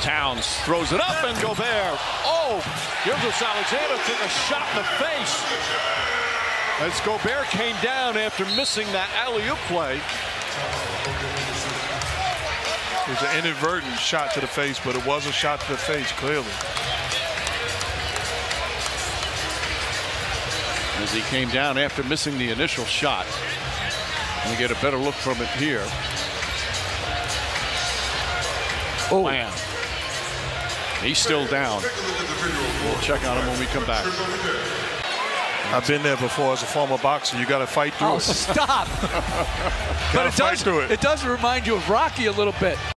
Towns throws it up, and Gobert. Oh, Gilgeous-Alexander took a shot in the face as Gobert came down after missing that alley-oop play. It was an inadvertent shot to the face, but it was a shot to the face, clearly. As he came down after missing the initial shot. And we get a better look from it here. Oh, man. He's still down. We'll check on him when we come back. I've been there before as a former boxer. You got to fight through it. Oh, stop. But it does remind you of Rocky a little bit.